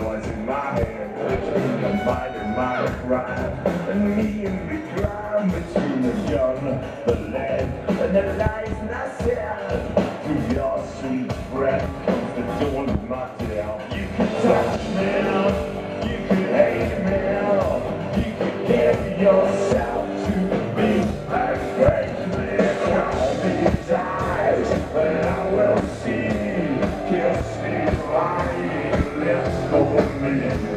noise in my head, between the mind and my crime, and me in the crime, between the gun, the lead, and the lies I said. Through your sweet breath comes the dawn of my day. You can touch me, you can hate me, you can give yourself to me, and break me, call me eyes, and I will see, kiss me, lying lips for me.